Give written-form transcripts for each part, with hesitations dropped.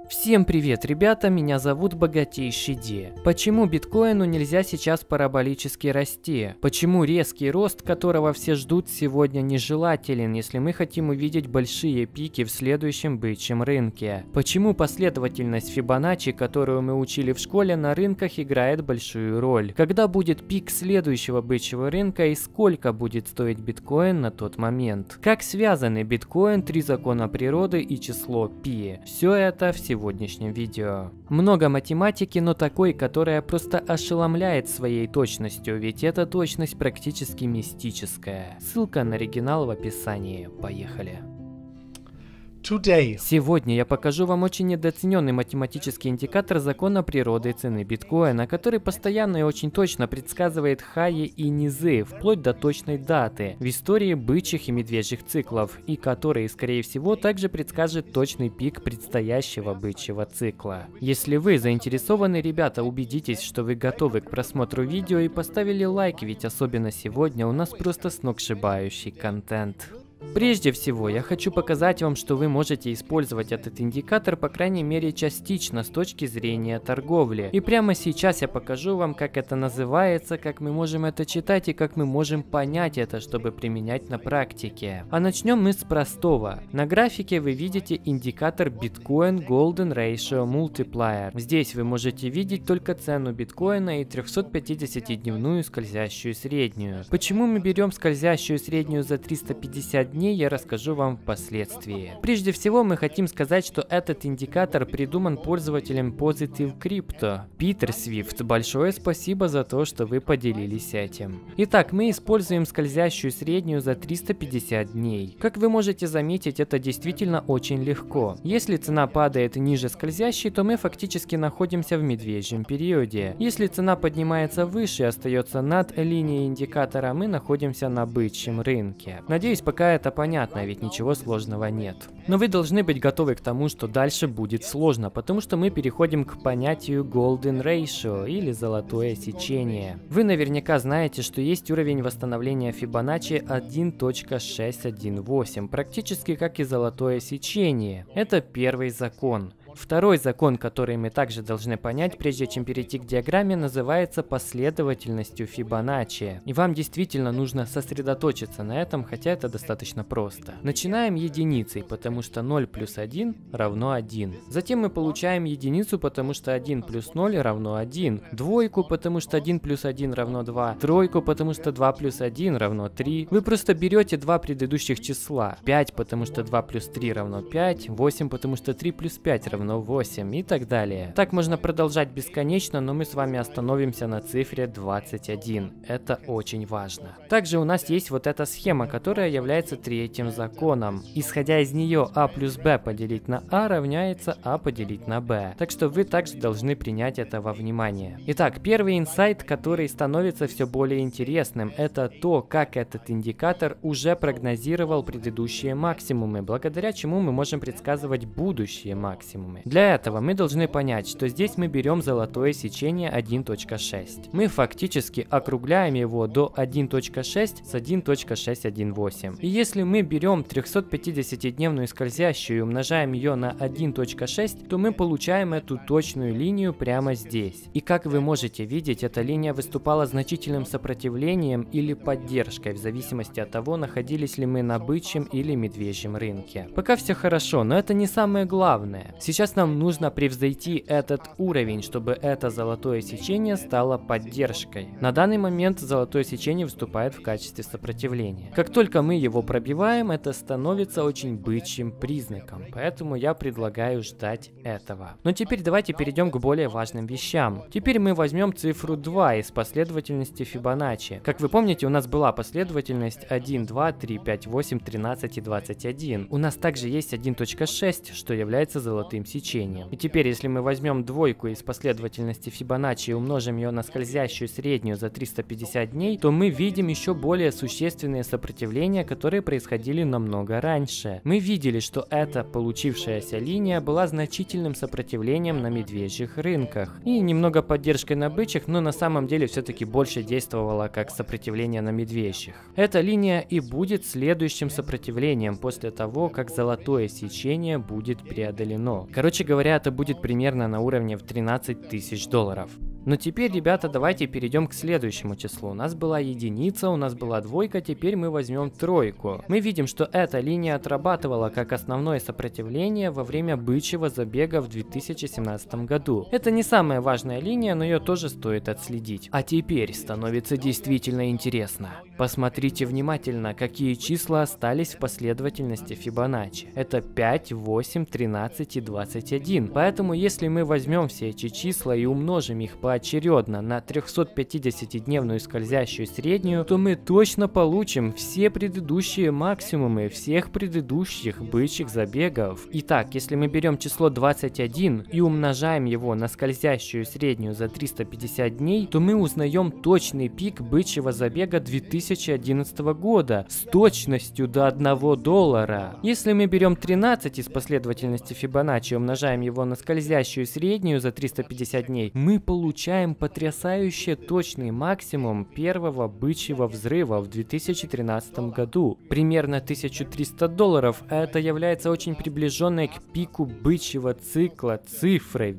Всем привет, ребята, меня зовут Богатейший Де. Почему биткоину нельзя сейчас параболически расти? Почему резкий рост, которого все ждут, сегодня нежелателен, если мы хотим увидеть большие пики в следующем бычьем рынке? Почему последовательность Фибоначчи, которую мы учили в школе, на рынках играет большую роль? Когда будет пик следующего бычьего рынка и сколько будет стоить биткоин на тот момент? Как связаны биткоин, 3 закона природы и число π? Все это в сегодняшнем видео. Много математики, но такой, которая просто ошеломляет своей точностью, ведь эта точность практически мистическая. Ссылка на оригинал в описании. Поехали. Сегодня я покажу вам очень недооцененный математический индикатор закона природы цены биткоина, который постоянно и очень точно предсказывает хаи и низы, вплоть до точной даты, в истории бычьих и медвежьих циклов, и который, скорее всего, также предскажет точный пик предстоящего бычьего цикла. Если вы заинтересованы, ребята, убедитесь, что вы готовы к просмотру видео и поставили лайк, ведь особенно сегодня у нас просто сногсшибающий контент. Прежде всего, я хочу показать вам, что вы можете использовать этот индикатор, по крайней мере, частично с точки зрения торговли. И прямо сейчас я покажу вам, как это называется, как мы можем это читать и как мы можем понять это, чтобы применять на практике. А начнем мы с простого. На графике вы видите индикатор Bitcoin Golden Ratio Multiplier. Здесь вы можете видеть только цену биткоина и 350-дневную скользящую среднюю. Почему мы берем скользящую среднюю за 350 дней, я расскажу вам впоследствии. Прежде всего, мы хотим сказать, что этот индикатор придуман пользователем Positive Crypto. Питер Свифт, большое спасибо за то, что вы поделились этим. Итак, мы используем скользящую среднюю за 350 дней. Как вы можете заметить, это действительно очень легко. Если цена падает ниже скользящей, то мы фактически находимся в медвежьем периоде. Если цена поднимается выше и остается над линией индикатора, мы находимся на бычьем рынке. Надеюсь, пока это понятно, ведь ничего сложного нет. Но вы должны быть готовы к тому, что дальше будет сложно, потому что мы переходим к понятию Golden Ratio или золотое сечение. Вы наверняка знаете, что есть уровень восстановления Фибоначчи 1.618, практически как и золотое сечение. Это первый закон. Второй закон, который мы также должны понять, прежде чем перейти к диаграмме, называется последовательностью Фибоначчи. И вам действительно нужно сосредоточиться на этом, хотя это достаточно просто. Начинаем единицей, потому что 0 плюс 1 равно 1. Затем мы получаем единицу, потому что 1 плюс 0 равно 1. Двойку, потому что 1 плюс 1 равно 2. Тройку, потому что 2 плюс 1 равно 3. Вы просто берете два предыдущих числа. 5, потому что 2 плюс 3 равно 5. 8, потому что 3 плюс 5 равно 8 и так далее. Так можно продолжать бесконечно, но мы с вами остановимся на цифре 21. Это очень важно. Также у нас есть вот эта схема, которая является третьим законом. Исходя из нее, а плюс b поделить на а равняется а поделить на b. Так что вы также должны принять это во внимание. Итак, первый инсайт, который становится все более интересным, это то, как этот индикатор уже прогнозировал предыдущие максимумы, благодаря чему мы можем предсказывать будущие максимумы. Для этого мы должны понять, что здесь мы берем золотое сечение 1.6. Мы фактически округляем его до 1.6 с 1.618. И если мы берем 350-дневную скользящую и умножаем ее на 1.6, то мы получаем эту точную линию прямо здесь. И как вы можете видеть, эта линия выступала значительным сопротивлением или поддержкой, в зависимости от того, находились ли мы на бычьем или медвежьем рынке. Пока все хорошо, но это не самое главное. Сейчас нам нужно превзойти этот уровень, чтобы это золотое сечение стало поддержкой. На данный момент золотое сечение выступает в качестве сопротивления. Как только мы его пробиваем, это становится очень бычьим признаком, поэтому я предлагаю ждать этого. Но теперь давайте перейдем к более важным вещам. Теперь мы возьмем цифру 2 из последовательности Фибоначчи. Как вы помните, у нас была последовательность 1, 2, 3, 5, 8, 13 и 21. У нас также есть 1.6, что является золотым сечением. И теперь, если мы возьмем двойку из последовательности Фибоначчи и умножим ее на скользящую среднюю за 350 дней, то мы видим еще более существенные сопротивления, которые происходили намного раньше. Мы видели, что эта получившаяся линия была значительным сопротивлением на медвежьих рынках и немного поддержкой на бычьих, но на самом деле все-таки больше действовала как сопротивление на медвежьих. Эта линия и будет следующим сопротивлением после того, как золотое сечение будет преодолено. Короче говоря, это будет примерно на уровне в 13 тысяч долларов. Но теперь, ребята, давайте перейдем к следующему числу. У нас была единица, у нас была двойка, теперь мы возьмем тройку. Мы видим, что эта линия отрабатывала как основное сопротивление во время бычьего забега в 2017 году. Это не самая важная линия, но ее тоже стоит отследить. А теперь становится действительно интересно. Посмотрите внимательно, какие числа остались в последовательности Фибоначчи. Это 5, 8, 13 и 21. Поэтому если мы возьмем все эти числа и умножим их поочередно на 350-дневную скользящую среднюю, то мы точно получим все предыдущие максимумы всех предыдущих бычьих забегов. Итак, если мы берем число 21 и умножаем его на скользящую среднюю за 350 дней, то мы узнаем точный пик бычьего забега 2011 года с точностью до $1. Если мы берем 13 из последовательности Фибоначчи и умножаем его на скользящую среднюю за 350 дней, мы получаем потрясающе точный максимум первого бычьего взрыва в 2013 году. Примерно $1300. Это является очень приближенной к пику бычьего цикла цифрой в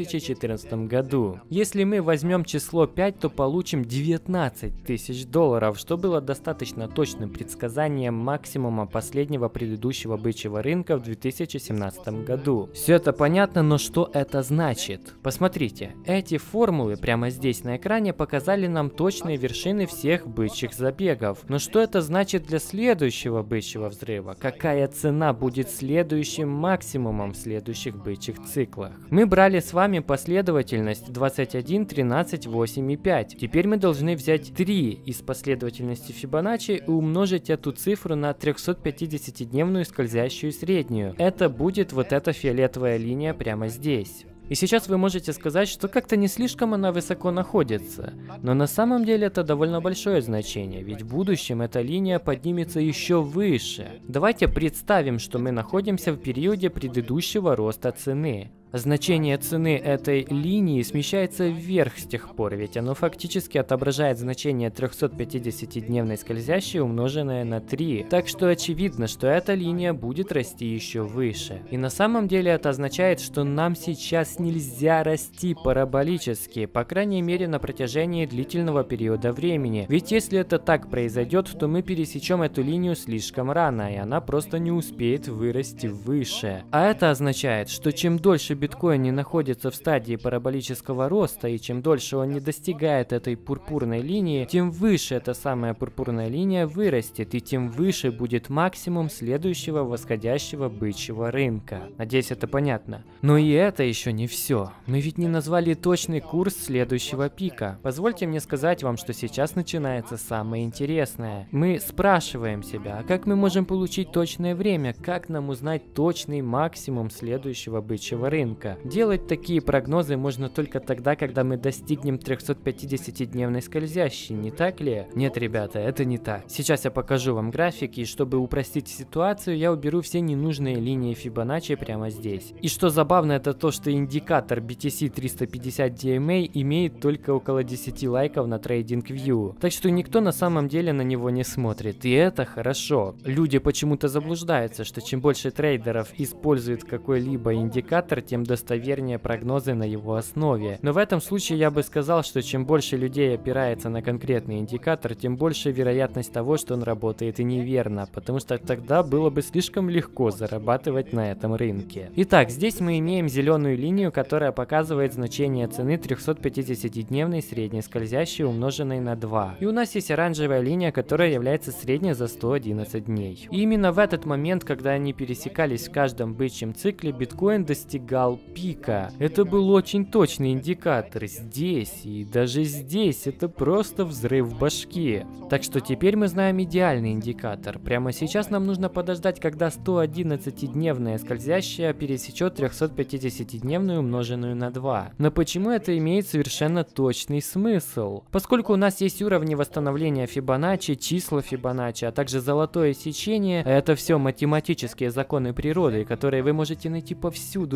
2014 году. Если мы возьмем число 5, то получим $19 тысяч, что было достаточно точным предсказанием максимума последнего предыдущего бычьего рынка в 2017 году. Все это понятно, но что это значит? Посмотрите, эти формулы прямо здесь на экране показали нам точные вершины всех бычьих забегов. Но что это значит для следующего бычьего взрыва? Какая цена будет следующим максимумом в следующих бычьих циклах? Мы брали с вами последовательность 21, 13, 8 и 5. Теперь мы должны взять 3 из последовательности Фибоначчи и умножить эту цифру на 350-дневную скользящую среднюю. Это будет вот эта фиолетовая линия прямо здесь. И сейчас вы можете сказать, что как-то не слишком она высоко находится. Но на самом деле это довольно большое значение, ведь в будущем эта линия поднимется еще выше. Давайте представим, что мы находимся в периоде предыдущего роста цены. Значение цены этой линии смещается вверх с тех пор, ведь оно фактически отображает значение 350-дневной скользящей, умноженное на 3. Так что очевидно, что эта линия будет расти еще выше. И на самом деле это означает, что нам сейчас нельзя расти параболически, по крайней мере на протяжении длительного периода времени. Ведь если это так произойдет, то мы пересечем эту линию слишком рано, и она просто не успеет вырасти выше. А это означает, что чем дольше биткоин не находится в стадии параболического роста, и чем дольше он не достигает этой пурпурной линии, тем выше эта самая пурпурная линия вырастет, и тем выше будет максимум следующего восходящего бычьего рынка. Надеюсь, это понятно. Но и это еще не все. Мы ведь не назвали точный курс следующего пика. Позвольте мне сказать вам, что сейчас начинается самое интересное. Мы спрашиваем себя, а как мы можем получить точное время, как нам узнать точный максимум следующего бычьего рынка? Делать такие прогнозы можно только тогда, когда мы достигнем 350-дневной скользящей, не так ли? Нет, ребята, это не так. Сейчас я покажу вам графики, и чтобы упростить ситуацию, я уберу все ненужные линии Фибоначчи прямо здесь. И что забавно, это то, что индикатор BTC 350 DMA имеет только около 10 лайков на TradingView. Так что никто на самом деле на него не смотрит, и это хорошо. Люди почему-то заблуждаются, что чем больше трейдеров используют какой-либо индикатор, тем достовернее прогнозы на его основе. Но в этом случае я бы сказал, что чем больше людей опирается на конкретный индикатор, тем больше вероятность того, что он работает и неверно, потому что тогда было бы слишком легко зарабатывать на этом рынке. Итак, здесь мы имеем зеленую линию, которая показывает значение цены 350-дневной средней скользящей, умноженной на 2. И у нас есть оранжевая линия, которая является средней за 111 дней. И именно в этот момент, когда они пересекались в каждом бычьем цикле, биткоин достигал пика. Это был очень точный индикатор. Здесь и даже здесь это просто взрыв башки. Так что теперь мы знаем идеальный индикатор. Прямо сейчас нам нужно подождать, когда 111-дневная скользящая пересечет 350-дневную, умноженную на 2. Но почему это имеет совершенно точный смысл? Поскольку у нас есть уровни восстановления Фибоначчи, числа Фибоначчи, а также золотое сечение, это все математические законы природы, которые вы можете найти повсюду, даже в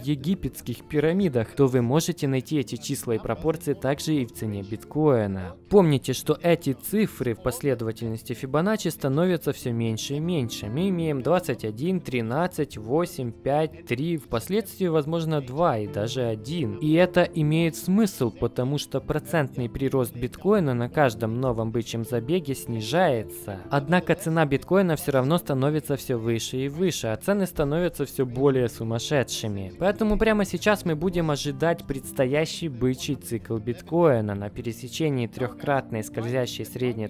египетских пирамидах, то вы можете найти эти числа и пропорции также и в цене биткоина. Помните, что эти цифры в последовательности Фибоначчи становятся все меньше и меньше. Мы имеем 21, 13, 8, 5, 3, впоследствии, возможно, 2 и даже 1. И это имеет смысл, потому что процентный прирост биткоина на каждом новом бычьем забеге снижается. Однако цена биткоина все равно становится все выше и выше, а цены становятся все более сумасшедшими. Поэтому прямо сейчас мы будем ожидать предстоящий бычий цикл биткоина на пересечении трехкратной скользящей средней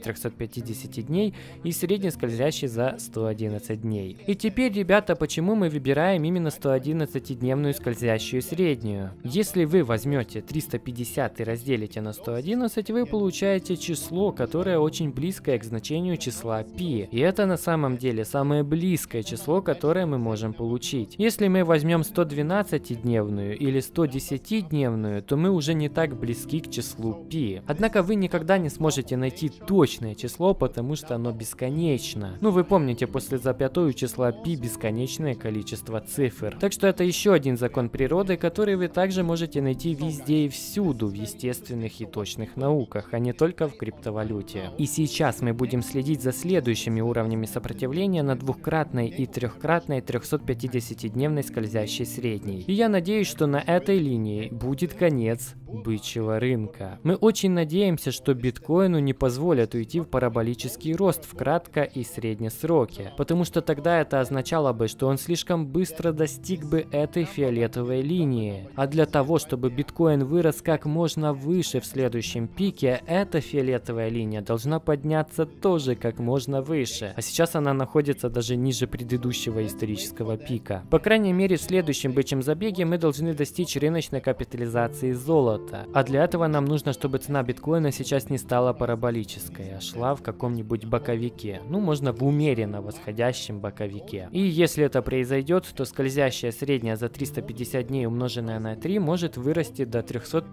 350 дней и средней скользящей за 111 дней. И теперь, ребята, почему мы выбираем именно 111-дневную скользящую среднюю? Если вы возьмете 350 и разделите на 111, вы получаете число, которое очень близкое к значению числа π. И это на самом деле самое близкое число, которое мы можем получить. Если мы возьмем 112-дневную или 110-дневную, то мы уже не так близки к числу π. Однако вы никогда не сможете найти точное число, потому что оно бесконечно. Ну, вы помните, после запятой у числа π бесконечное количество цифр. Так что это еще один закон природы, который вы также можете найти везде и всюду в естественных и точных науках, а не только в криптовалюте. И сейчас мы будем следить за следующими уровнями сопротивления на двухкратной и трехкратной 350-дневной скользящей средней. И я надеюсь, что на этой линии будет конец бычьего рынка. Мы очень надеемся, что биткоину не позволят уйти в параболический рост в кратко- и среднесроке, потому что тогда это означало бы, что он слишком быстро достиг бы этой фиолетовой линии. А для того, чтобы биткоин вырос как можно выше в следующем пике, эта фиолетовая линия должна подняться тоже как можно выше. А сейчас она находится даже ниже предыдущего исторического пика. По крайней мере, в следующем бычьем забеге мы должны достичь рыночной капитализации золота. А для этого нам нужно, чтобы цена биткоина сейчас не стала параболической, а шла в каком-нибудь боковике. Ну, можно в умеренно восходящем боковике. И если это произойдет, то скользящая средняя за 350 дней, умноженная на 3, может вырасти до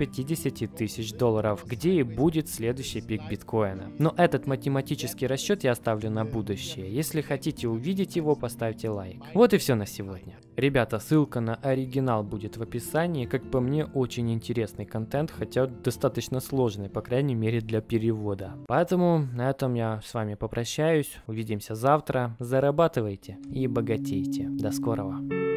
350 тысяч долларов, где и будет следующий пик биткоина. Но этот математический расчет я оставлю на будущее. Если хотите увидеть его, поставьте лайк. Вот и все на сегодня. Ребята, ссылка на оригинал будет в описании. Как по мне, очень интересный контент, хотя достаточно сложный, по крайней мере для перевода. Поэтому на этом я с вами попрощаюсь. Увидимся завтра. Зарабатывайте и богатейте. До скорого.